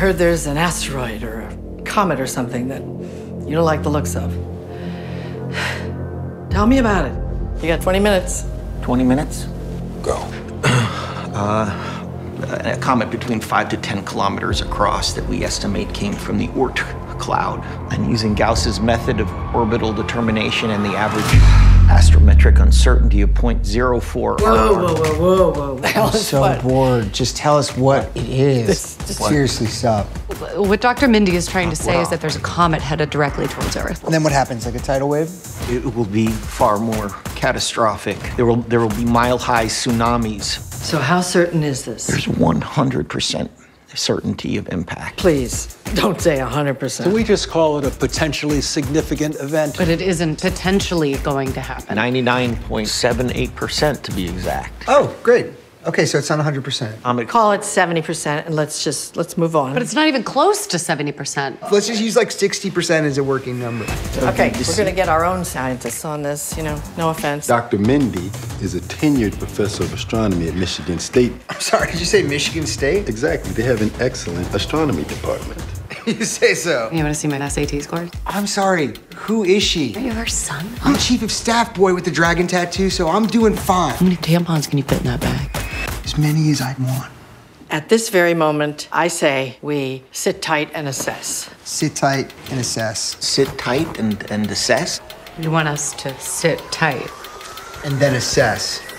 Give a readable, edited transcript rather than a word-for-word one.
heard there's an asteroid or a comet or something that you don't like the looks of. Tell me about it. You got 20 minutes. 20 minutes? Go. A comet between 5 to 10 kilometers across that we estimate came from the Oort cloud. And using Gauss's method of orbital determination and the average astrometric uncertainty of 0.04. Whoa. The hell I'm is so what? bored. Just tell us what it is. Seriously, stop. What Dr. Mindy is trying to say is that there's a comet headed directly towards Earth. And then what happens? Like a tidal wave? It will be far more catastrophic. There will be mile-high tsunamis. So how certain is this? There's 100% certainty of impact. Please, don't say 100%. Can we just call it a potentially significant event? But it isn't potentially going to happen. 99.78% to be exact. Oh, great. Okay, so it's not 100%. Call it 70% and let's move on. But it's not even close to 70%. Let's just use like 60% as a working number. Okay, we're gonna get our own scientists on this, no offense. Dr. Mindy is a tenured professor of astronomy at Michigan State. I'm sorry, did you say Michigan State? Exactly. They have an excellent astronomy department. You say so. You want to see my SAT scores? I'm sorry, who is she? Are you her son? I'm chief of staff boy with the dragon tattoo, so I'm doing fine. How many tampons can you fit in that bag? As many as I'd want. At this very moment, I say we sit tight and assess. Sit tight and assess. Sit tight and assess. You want us to sit tight. And then assess.